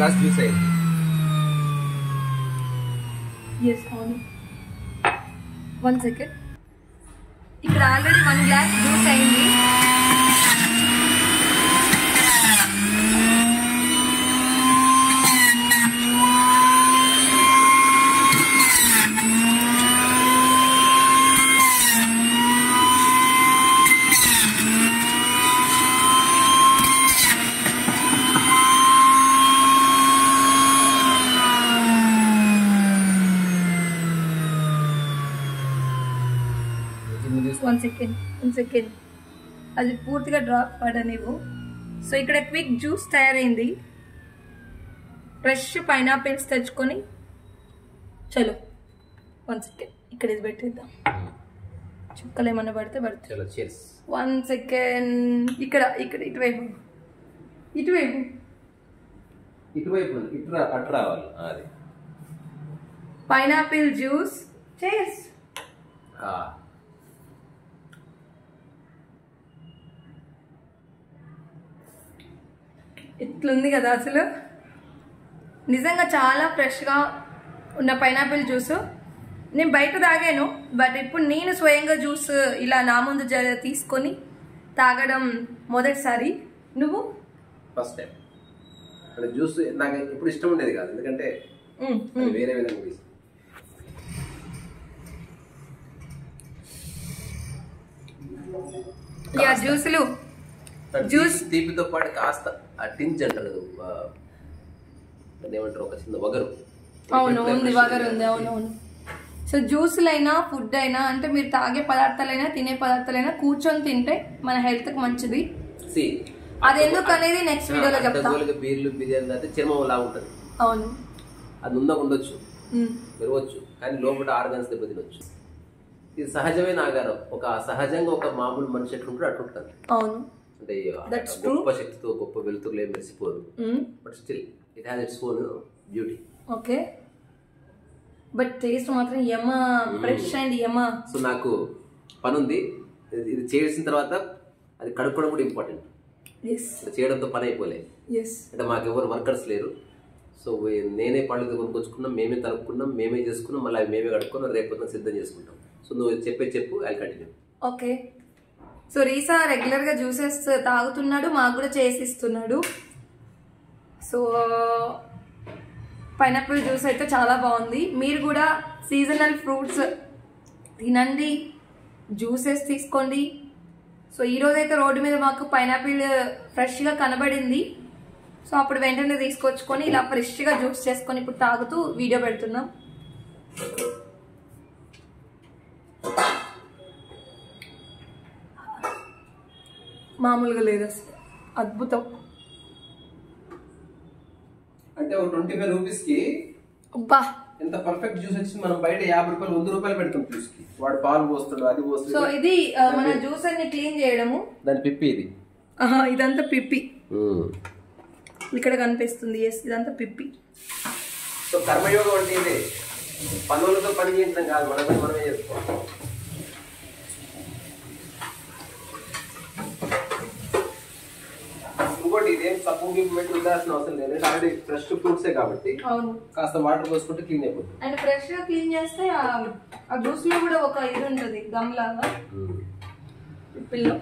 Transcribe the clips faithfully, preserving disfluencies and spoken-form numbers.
Glass juice అయింది. Yes అవును. One second. ఇక్కడ ఆల్రెడీ వన్ గ్లాస్ జ్యూస్ అయింది. వన్ సెకండ్ వన్ సెకండ్ అది పూర్తిగా డ్రాప్ పడనివ్వు. సో ఇక్కడ క్విక్ జ్యూస్ తయారైంది. ఫ్రెష్ పైనాపిల్స్ తెచ్చుకొని చలో వన్ సెకండ్ ఇక్కడ ఇది పెట్టేద్దాం. చుక్కలు ఏమన్నా పడితే పడితే వన్ సెకండ్. ఇక్కడ ఇక్కడ ఇటువైపు ఇటువైపు ఇటువైపు ఇటు అటు రావాలి. అది పైనాపిల్ జ్యూస్. చేర్స్. ఇట్లుంది కదా అసలు. నిజంగా చాలా ఫ్రెష్గా ఉన్న పైనాపిల్ జ్యూస్. నేను బయట తాగాను, బట్ ఇప్పుడు నేను స్వయంగా జ్యూస్ ఇలా నా ముందు తీసుకొని తాగడం మొదటిసారి. నువ్వు? First time. అంటే జ్యూస్ నాకు ఎప్పుడు ఇష్టం ఉండేది కాదు, ఎందుకంటే వేరే విధంగా యా జ్యూసులు జ్యూస్ తీపితో పాటు కాస్త టింజ్ అంటారు ఏమంటారు, ఒక చిన్న వగరు. అవును ఉంది, వగరు ఉంది. అవునవును. సో జ్యూసులైనా ఫుడ్ అయినా అంటే మీరు తాగే పదార్థాలైనా తినే పదార్థాలైనా కూర్చొని తింటే మన హెల్త్ కి మంచిది. అది ఎందుకు అనేది నెక్స్ట్ వీడియోలో చెప్తాను. బీర్లు బిర్యానీ అయితే చర్మం లా ఉంటుంది. అవును, అది ఉందా ఉండొచ్చు, పెరగవచ్చు, కానీ లోపల ఆర్గాన్స్ దెబ్బతినొచ్చు. ఇది సహజమైన ఆగారం. ఒక సహజంగా ఒక మామూలు మనిషి ఎట్లుంటాడు అట్లుంటుంది. అవును, అంటే గొప్ప శక్తితో గొప్ప వెలుతురులో ఏం మెరిసిపోదు, but still it has its own beauty. Okay, but taste మాత్రం yum, fresh and yum. So నాకు పని ఉంది, ఇది చేసిన తర్వాత అది కడుక్కోవడం కూడా ఇంపార్టెంట్. చేయడంతో పని అయిపోలే. అంటే మాకు ఎవరు వర్కర్స్ లేరు. సో నేనే పళ్ళు కొనుక్కొచ్చుకున్నాం, మేమే తరుపుకున్నాం, మేమే చేసుకున్నాం, మళ్ళీ అవి మేమే కడుక్కున్నాం, రేపు సిద్ధం చేసుకుంటాం. సో నువ్వు చెప్పే చెప్పు, ఐ కంటిన్యూ. ఓకే, సో రీసా రెగ్యులర్ గా జ్యూసెస్ తాగుతున్నాడు, మాకు కూడా చేసిస్తున్నాడు. సో పైనాపిల్ జ్యూస్ అయితే చాలా బాగుంది. మీరు కూడా సీజనల్ ఫ్రూట్స్ తినండి, జ్యూసెస్ తీసుకోండి. సో ఈరోజు అయితే రోడ్డు మీద మాకు పైనాపిల్ ఫ్రెష్గా కనబడింది. సో అప్పుడు వెంటనే తీసుకొచ్చుకొని ఇలా ఫ్రెష్గా జ్యూస్ చేసుకొని ఇప్పుడు తాగుతూ వీడియో పెడుతున్నాం. మామూలుగా లేదు అసలు, అద్భుతం. అంటే ఒక ట్వంటీ ఫైవ్ రూపీస్ కి అబ్బా ఎంత పర్ఫెక్ట్ జ్యూస్ వచ్చింది. మనం బయట యాభై రూపాయలు వంద రూపాయలు పెడతాం జ్యూస్ కి, వాడు పాలు పోస్తాడు, అది పోస్తాడు. సో ఇది మన జ్యూస్ అన్ని క్లీన్ చేయడము. దాని పిప్పి ఇది. ఆహా, ఇదంతా పిప్పి ఇక్కడ కనిపిస్తుంది. ఎస్, ఇదంతా పిప్పి. సో కర్మయోగం అంటే ఇదే, పనులతో పని చేయించడం కాదు, మన పని మనమే చేసుకోవాలి. ఇంకోటి ఇదేం సబ్బు పెట్టి ఉండాల్సిన అవసరం లేదు, ఆల్రెడీ ఫ్రెష్ ఫ్రూట్సే కాబట్టి కాస్త వాటర్ పోసుకుంటే క్లీన్ అయిపోతుంది. అండ్ ఫ్రెష్ గా క్లీన్ చేస్తే ఆ జ్యూస్ లో కూడా ఒక ఇది ఉంటుంది, గమ్ లాగా పిల్లో.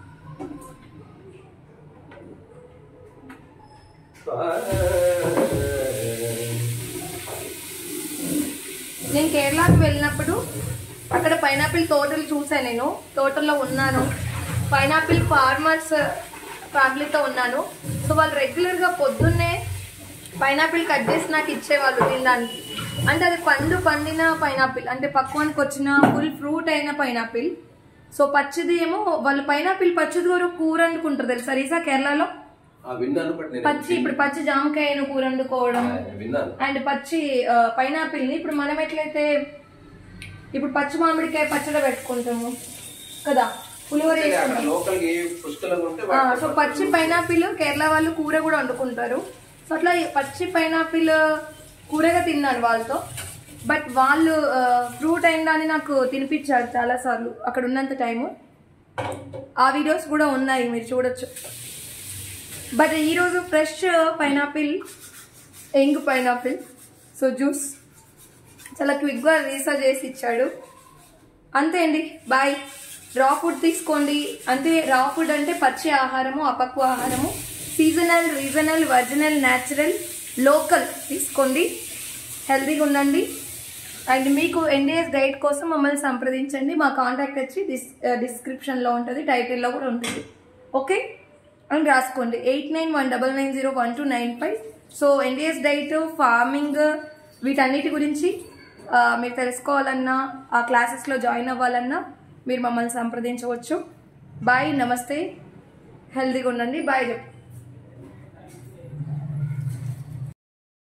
నేను కేరళకు వెళ్ళినప్పుడు అక్కడ పైనాపిల్ తోటలు చూసాను. నేను తోటల్లో ఉన్నాను, పైనాపిల్ ఫార్మర్స్ ఫ్యామిలీతో ఉన్నాను. సో వాళ్ళు రెగ్యులర్గా పొద్దున్నే పైనాపిల్ కట్ చేసి నాకు ఇచ్చేవాళ్ళు తినడానికి. అంటే అది పండు పండిన పైనాపిల్, అంటే పక్వానికి వచ్చిన ఫుల్ ఫ్రూట్ అయిన పైనాపిల్. సో పచ్చిది ఏమో వాళ్ళు పైనాపిల్ పచ్చిది కూడా కూర వండుకుంటారు తెలుసా రీసా కేరళలో. పచ్చి ఇప్పుడు పచ్చి జామకాయను కూర వండుకోవడం, అండ్ పచ్చి పైనాపిల్ ని ఇప్పుడు మనం ఎట్లయితే ఇప్పుడు పచ్చి మామిడికాయ పచ్చడి పెట్టుకుంటాము కదా, పులిహోర చేసుకుంటాం. సో పచ్చి పైనాపిల్ కేరళ వాళ్ళు కూర కూడా వండుకుంటారు. సో అట్లా పచ్చి పైనాపిల్ కూరగా తిన్నాను వాళ్ళతో. బట్ వాళ్ళు ఫ్రూట్ అయిందని నాకు తినిపించారు చాలా సార్లు అక్కడ ఉన్నంత టైము. ఆ వీడియోస్ కూడా ఉన్నాయి, మీరు చూడొచ్చు. బట్ ఈరోజు ఫ్రెష్ పైనాపిల్ ఎంగ్ పైనాపిల్. సో జ్యూస్ చాలా క్విక్గా రీసర్చ్ చేసి ఇచ్చాడు. అంతే అండి, బాయ్. రా ఫుడ్ తీసుకోండి. అంటే రా ఫుడ్ అంటే పచ్చి ఆహారము, అపక్వ ఆహారము, seasonal, regional, original, natural, local తీసుకోండి. హెల్తీగా ఉండండి. అండ్ మీకు ఎన్డీఎస్ డైట్ కోసం మమ్మల్ని సంప్రదించండి. మా కాంటాక్ట్ వచ్చి డిస్ డిస్క్రిప్షన్లో ఉంటుంది, టైటిల్లో కూడా ఉంటుంది. ఓకే, అండ్ రాసుకోండి eight nine one double nine zero one two nine five. So NDS diet, farming, వీటన్నిటి గురించి మీరు తెలుసుకోవాలన్నా, ఆ క్లాసెస్లో జాయిన్ అవ్వాలన్నా మీరు మమ్మల్ని సంప్రదించవచ్చు. బాయ్, నమస్తే, హెల్తీగా ఉండండి. బాయ్ చెప్పు.